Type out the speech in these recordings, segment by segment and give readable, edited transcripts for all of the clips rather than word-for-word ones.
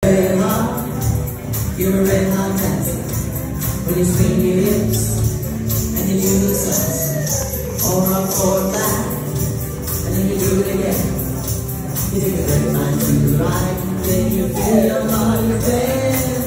Red hot, you're a red hot dancer. When you swing your hips and you do the salsa, or up or back, and then you do it again. You take a red line to the right, then you feel your body bend.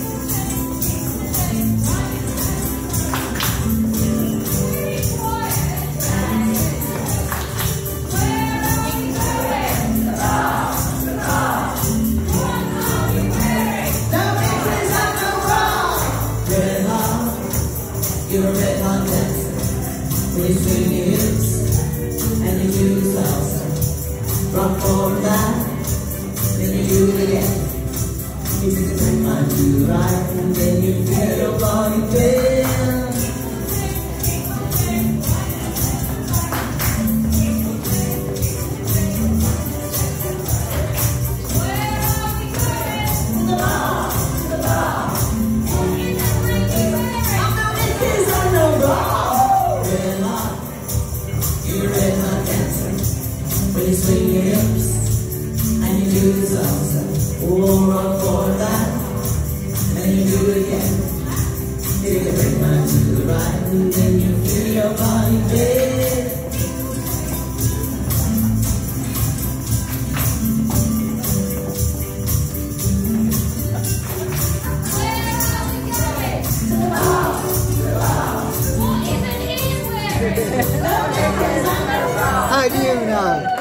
You're a red hot dancer. When you swing your hips and you do the salsa, rock forward back, then you do it again. You take a red line to the right, and then you feel your body bend. You're a red hot dancer. When you swing your hips and you do the salsa, rock forward back, and then you do it again. You take a red line to the right, and then you feel your body bend. How do you know?